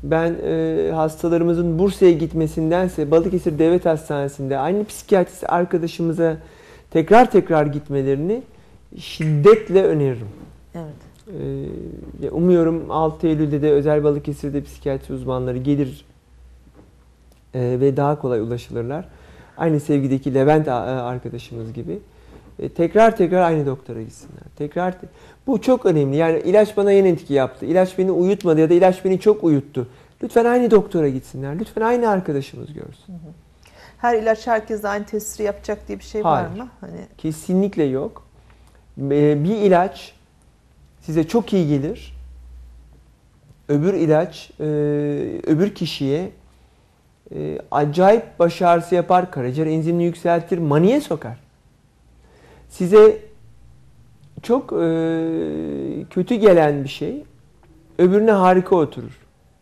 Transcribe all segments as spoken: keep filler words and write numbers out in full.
Ben e, hastalarımızın Bursa'ya gitmesindense Balıkesir Devlet Hastanesi'nde aynı psikiyatrist arkadaşımıza tekrar tekrar gitmelerini şiddetle öneririm. Evet. E, umuyorum altı Eylül'de de özel Balıkesir'de psikiyatri uzmanları gelir e, ve daha kolay ulaşılırlar. Aynı sevgideki Levent arkadaşımız gibi. E, tekrar tekrar aynı doktora gitsinler. Tekrar te bu çok önemli. Yani ilaç bana yan etki yaptı. İlaç beni uyutmadı ya da ilaç beni çok uyuttu. Lütfen aynı doktora gitsinler. Lütfen aynı arkadaşımız görsün. Hı hı. Her ilaç herkese aynı testi yapacak diye bir şey Hayır, var mı? Hani... Kesinlikle yok. E, bir ilaç size çok iyi gelir. Öbür ilaç e, öbür kişiye e, acayip baş ağrısı yapar. Karaciğer enzimini yükseltir. Maniye sokar. Size çok e, kötü gelen bir şey öbürüne harika oturur.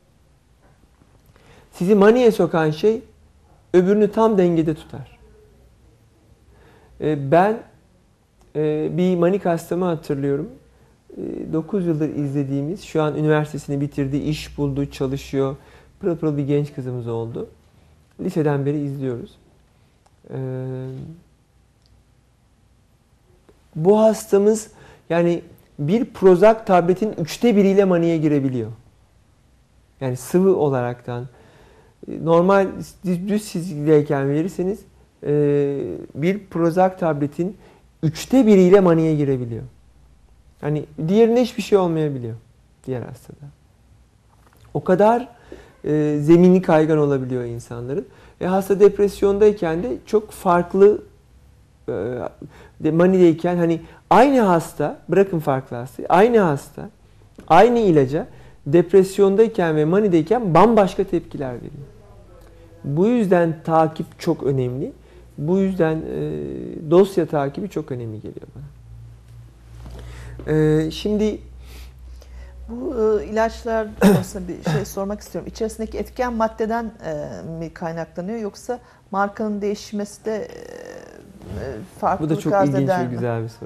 Sizi maniye sokan şey öbürünü tam dengede tutar. E, ben e, bir manik hastamı hatırlıyorum. E, dokuz yıldır izlediğimiz, şu an üniversitesini bitirdi, iş buldu, çalışıyor. Pırıl pırıl bir genç kızımız oldu. Liseden beri izliyoruz. E, Bu hastamız yani bir Prozac tabletin üçte biriyle maniye girebiliyor. Yani sıvı olaraktan. Normal düz çizgideyken verirseniz bir Prozac tabletin üçte biriyle maniye girebiliyor. Yani diğerine hiçbir şey olmayabiliyor diğer hastada. O kadar e, zemini kaygan olabiliyor insanların. E, hasta depresyondayken de çok farklı e, manideyken hani aynı hasta, bırakın farklı hastayı, aynı hasta aynı ilaca depresyondayken ve manideyken bambaşka tepkiler veriyor. Bu yüzden takip çok önemli. Bu yüzden e, dosya takibi çok önemli geliyor bana. E, şimdi bu e, ilaçlar konusunda bir şey sormak istiyorum. İçerisindeki etken maddeden e, mi kaynaklanıyor yoksa markanın değişmesi de e, farklılık arz eder mi? Bu da çok ilginç ve güzel bir soru.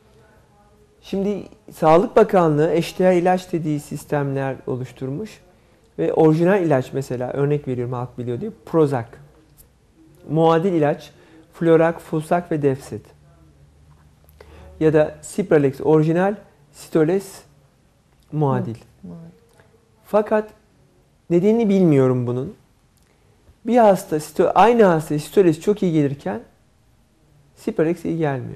Şimdi Sağlık Bakanlığı eşdeğer ilaç dediği sistemler oluşturmuş ve orijinal ilaç, mesela örnek veriyorum halk biliyor diye, Prozac. Muadil ilaç Florac, Fusac ve Defset. Ya da Cipralex orijinal, Sitoles muadil. Hı, hı. Fakat nedenini bilmiyorum bunun. Bir hasta, aynı hastaya Sitoles çok iyi gelirken Cipralex iyi gelmiyor.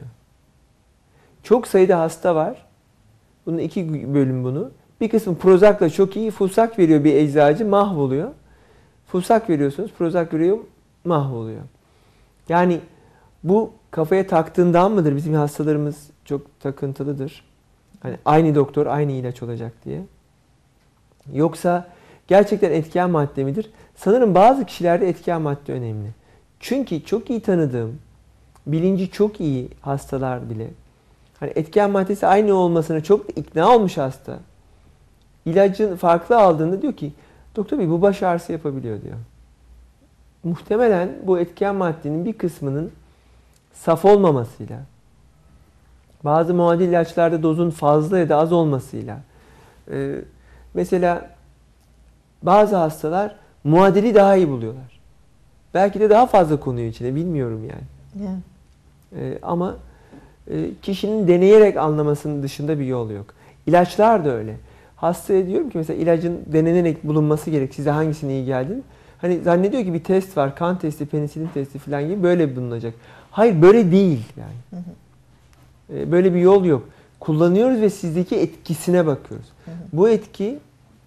Çok sayıda hasta var. Bunun iki bölüm bunu. Bir kısmı Prozac'la çok iyi. Fusac veriyor bir eczacı, mahvoluyor. Fusac veriyorsunuz, Prozac veriyor, mahvoluyor. Yani bu kafaya taktığından mıdır? Bizim hastalarımız çok takıntılıdır. Hani aynı doktor, aynı ilaç olacak diye. Yoksa gerçekten etken madde midir? Sanırım bazı kişilerde etken madde önemli. Çünkü çok iyi tanıdığım, bilinci çok iyi hastalar bile, hani etken maddesi aynı olmasına çok ikna olmuş hasta, İlacın farklı aldığında diyor ki, doktor bey bu baş ağrısı yapabiliyor diyor. Muhtemelen bu etken maddenin bir kısmının saf olmamasıyla, bazı muadil ilaçlarda dozun fazla ya da az olmasıyla, e, mesela bazı hastalar muadili daha iyi buluyorlar. Belki de daha fazla konuyor içine, bilmiyorum yani. Yeah. E, ama e, kişinin deneyerek anlamasının dışında bir yol yok. İlaçlar da öyle. Hastaya diyorum ki mesela ilacın denenerek bulunması gerek. Size hangisine iyi geldiğini. Hani zannediyor ki bir test var. Kan testi, penisilin testi falan gibi böyle bulunacak. Hayır, böyle değil yani. Hı hı. E, böyle bir yol yok. Kullanıyoruz ve sizdeki etkisine bakıyoruz. Hı hı. Bu etki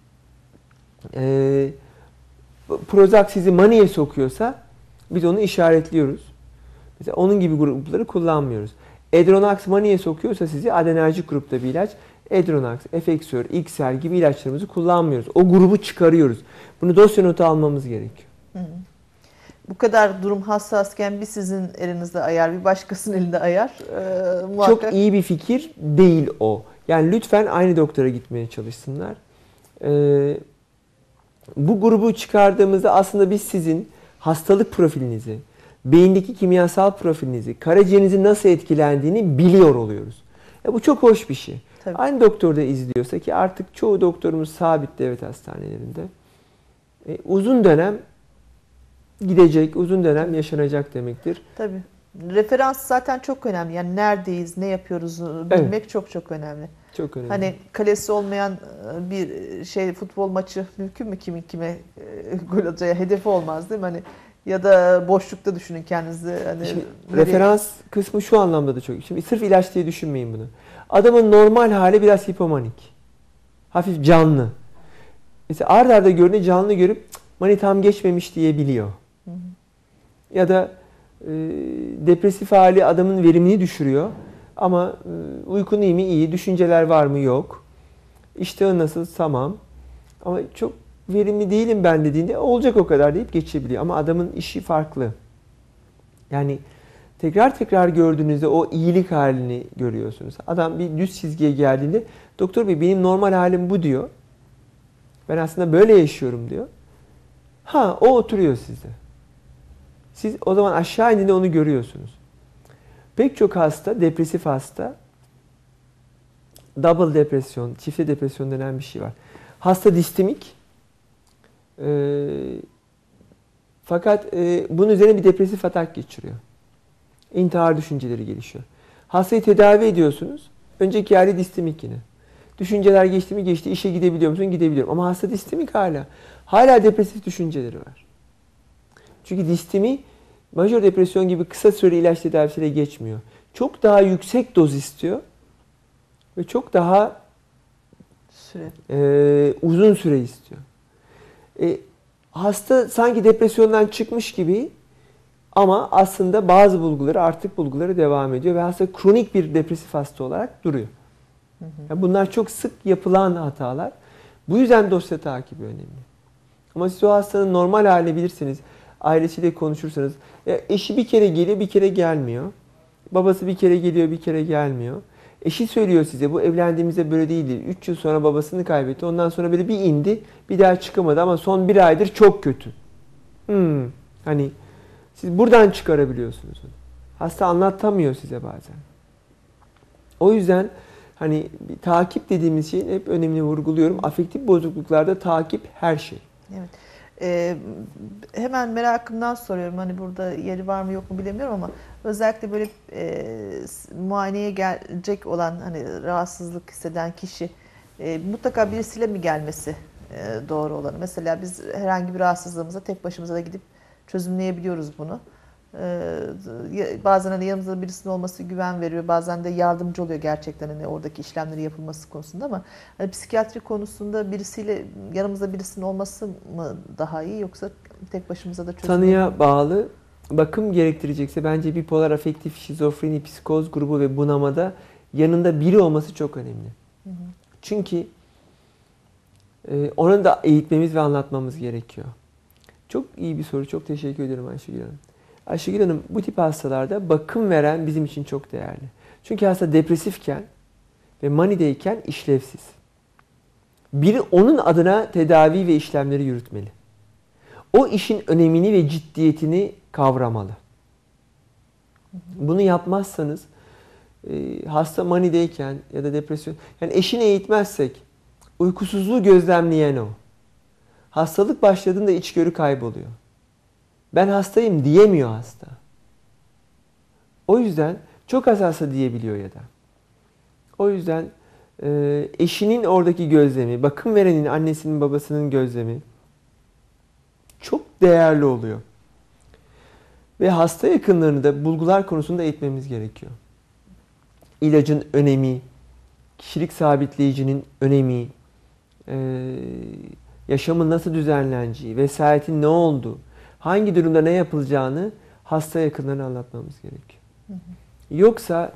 e, Prozac sizi maniye sokuyorsa biz onu işaretliyoruz. Mesela onun gibi grupları kullanmıyoruz. Edronax maniye sokuyorsa sizi adrenerjik grupta bir ilaç. Edronax, Efexor, X R gibi ilaçlarımızı kullanmıyoruz. O grubu çıkarıyoruz. Bunu dosya notu almamız gerekiyor. Hı hı. Bu kadar durum hassasken bir sizin elinizde ayar, bir başkasının elinde ayar. E, muhakkak... Çok iyi bir fikir değil o. Yani lütfen aynı doktora gitmeye çalışsınlar. Ee, bu grubu çıkardığımızda aslında biz sizin hastalık profilinizi, beyindeki kimyasal profilinizi, karaciğerinizin nasıl etkilendiğini biliyor oluyoruz. Ya bu çok hoş bir şey. Tabii. Aynı doktorda izliyorsa, ki artık çoğu doktorumuz sabit devlet hastanelerinde. E, uzun dönem gidecek, uzun dönem yaşanacak demektir. Tabii. Referans zaten çok önemli. Yani neredeyiz, ne yapıyoruz bilmek evet. çok çok önemli. Çok önemli. Hani kalesi olmayan bir şey futbol maçı mümkün mü kimin kime gol atacağı hedefi olmaz değil mi? Hani ya da boşlukta düşünün kendinizi. Hani Şimdi, referans kısmı şu anlamda da çok. Şimdi sırf ilaç diye düşünmeyin bunu. Adamın normal hali biraz hipomanik. Hafif canlı. Mesela ard arda görünce canlı görüp mani tam geçmemiş diyebiliyor. Hı hı. Ya da e, depresif hali adamın verimini düşürüyor. Ama e, uykun iyi mi? İyi. Düşünceler var mı? Yok. İştahın nasıl? Tamam. Ama çok verimli değilim ben dediğinde olacak o kadar deyip geçebiliyor. Ama adamın işi farklı. Yani tekrar tekrar gördüğünüzde o iyilik halini görüyorsunuz. Adam bir düz çizgiye geldiğinde doktor bey benim normal halim bu diyor. Ben aslında böyle yaşıyorum diyor. Ha o oturuyor sizde. Siz o zaman aşağı indiğinde onu görüyorsunuz. Pek çok hasta, depresif hasta, double depresyon, çifte depresyon denen bir şey var. Hasta distimik. E, fakat e, bunun üzerine bir depresif atak geçiriyor. İntihar düşünceleri gelişiyor. Hastayı tedavi ediyorsunuz. Önceki hali distimik yine. Düşünceler geçti mi geçti. İşe gidebiliyor musun? Gidebiliyorum. Ama hasta distimik hala. Hala depresif düşünceleri var. Çünkü distimi majör depresyon gibi kısa süreli ilaç tedavisiyle geçmiyor. Çok daha yüksek doz istiyor. Ve çok daha süre. E, uzun süre istiyor. E, hasta sanki depresyondan çıkmış gibi ama aslında bazı bulguları, artık bulguları devam ediyor. Ve hasta kronik bir depresif hasta olarak duruyor. Hı hı. Yani bunlar çok sık yapılan hatalar. Bu yüzden dosya takibi önemli. Ama siz o hastanın normal halini bilirsiniz. Ailesiyle konuşursanız. Ya eşi bir kere geliyor, bir kere gelmiyor. Babası bir kere geliyor, bir kere gelmiyor. Eşi söylüyor size bu evlendiğimizde böyle değildi. üç yıl sonra babasını kaybetti. Ondan sonra böyle bir indi. Bir daha çıkamadı ama son bir aydır çok kötü. Hmm. Hani siz buradan çıkarabiliyorsunuz. Hasta anlatamıyor size bazen. O yüzden hani bir takip dediğimiz şeyin hep önemini vurguluyorum. Afektif bozukluklarda takip her şey. Evet. Ee, hemen merakımdan soruyorum. Hani burada yeri var mı yok mu bilemiyorum ama özellikle böyle e, muayeneye gelecek olan hani rahatsızlık hisseden kişi e, mutlaka birisiyle mi gelmesi e, doğru olanı? Mesela biz herhangi bir rahatsızlığımıza tek başımıza da gidip çözümleyebiliyoruz bunu. Ee, bazen hani yanımızda birisinin olması güven veriyor. Bazen de yardımcı oluyor gerçekten hani oradaki işlemleri yapılması konusunda ama hani psikiyatri konusunda birisiyle yanımızda birisinin olması mı daha iyi yoksa tek başımıza da çözümleyebilir miyiz? Tanıya bağlı. Bakım gerektirecekse bence bipolar afektif şizofreni, psikoz grubu ve bunamada yanında biri olması çok önemli. Hı hı. Çünkü e, onu da eğitmemiz ve anlatmamız gerekiyor. Çok iyi bir soru. Çok teşekkür ederim Ayşegül Hanım. Ayşegül Hanım bu tip hastalarda bakım veren bizim için çok değerli. Çünkü hasta depresifken ve manideyken işlevsiz. Biri onun adına tedavi ve işlemleri yürütmeli. O işin önemini ve ciddiyetini kavramalı. Bunu yapmazsanız e, hasta manideyken ya da depresyon, yani eşini eğitmezsek uykusuzluğu gözlemleyen o. Hastalık başladığında içgörü kayboluyor. Ben hastayım diyemiyor hasta. O yüzden çok az hasta diyebiliyor ya da. O yüzden e, eşinin oradaki gözlemi, bakım verenin annesinin babasının gözlemi çok değerli oluyor. Ve hasta yakınlarını da bulgular konusunda eğitmemiz gerekiyor. İlacın önemi, kişilik sabitleyicinin önemi, e, yaşamın nasıl düzenleneceği, vesayetin ne olduğu, hangi durumda ne yapılacağını hasta yakınlarına anlatmamız gerekiyor. Hı hı. Yoksa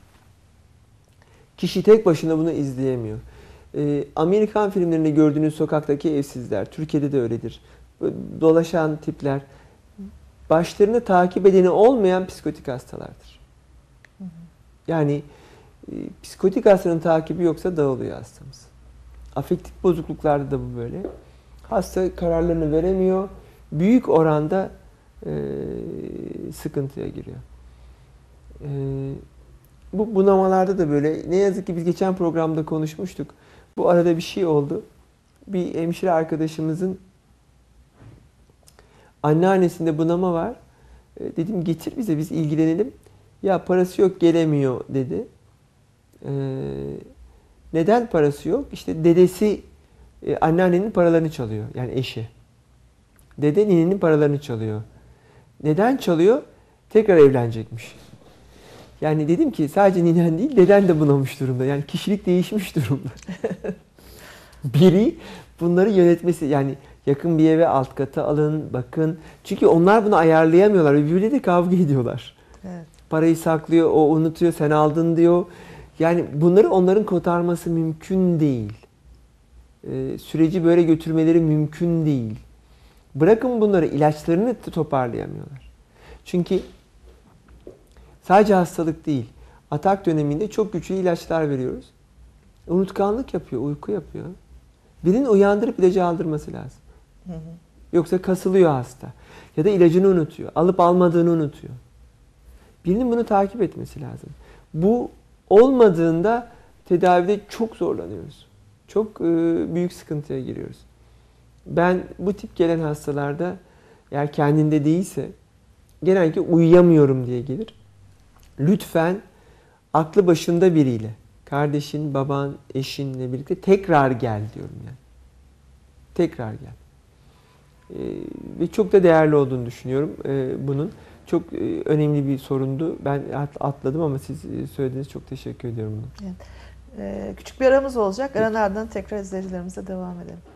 kişi tek başına bunu izleyemiyor. Ee, Amerikan filmlerinde gördüğünüz sokaktaki evsizler, Türkiye'de de öyledir. Dolaşan tipler, başlarını takip edeni olmayan psikotik hastalardır. Hı hı. Yani e, psikotik hastanın takibi yoksa dağılıyor hastamız. Afektif bozukluklarda da bu böyle. Hasta kararlarını veremiyor. Büyük oranda e, sıkıntıya giriyor. E, bu bunamalarda da böyle. Ne yazık ki biz geçen programda konuşmuştuk. Bu arada bir şey oldu. Bir hemşire arkadaşımızın Anneannesinde bunama var. E, dedim getir bize, biz ilgilenelim. Ya parası yok, gelemiyor dedi. E, neden parası yok? İşte dedesi e, anneannenin paralarını çalıyor. Yani eşi. Dede ninenin paralarını çalıyor. Neden çalıyor? Tekrar evlenecekmiş. Yani dedim ki sadece ninen değil, deden de bunamış durumda. Yani kişilik değişmiş durumda. Biri bunları yönetmesi, yani yakın bir eve alt kata alın, bakın. Çünkü onlar bunu ayarlayamıyorlar. Birbirleriyle de kavga ediyorlar. Evet. Parayı saklıyor, o unutuyor, sen aldın diyor. Yani bunları onların kotarması mümkün değil. Ee, süreci böyle götürmeleri mümkün değil. Bırakın bunları, ilaçlarını toparlayamıyorlar. Çünkü sadece hastalık değil, atak döneminde çok güçlü ilaçlar veriyoruz. Unutkanlık yapıyor, uyku yapıyor. Birinin uyandırıp ilacı aldırması lazım. Hı hı. Yoksa kasılıyor hasta. Ya da ilacını unutuyor, alıp almadığını unutuyor. Birinin bunu takip etmesi lazım. Bu olmadığında tedavide çok zorlanıyoruz. Çok e, büyük sıkıntıya giriyoruz. Ben bu tip gelen hastalarda eğer kendinde değilse genellikle uyuyamıyorum diye gelir. Lütfen aklı başında biriyle, kardeşin, baban, eşinle birlikte tekrar gel diyorum yani. Tekrar gel. Ee, ve çok da değerli olduğunu düşünüyorum ee, bunun. Çok e, önemli bir sorundu. Ben atladım ama siz söylediğiniz, çok teşekkür ediyorum. Evet. Ee, küçük bir aramız olacak. Aranın ardından tekrar izleyicilerimize devam edelim.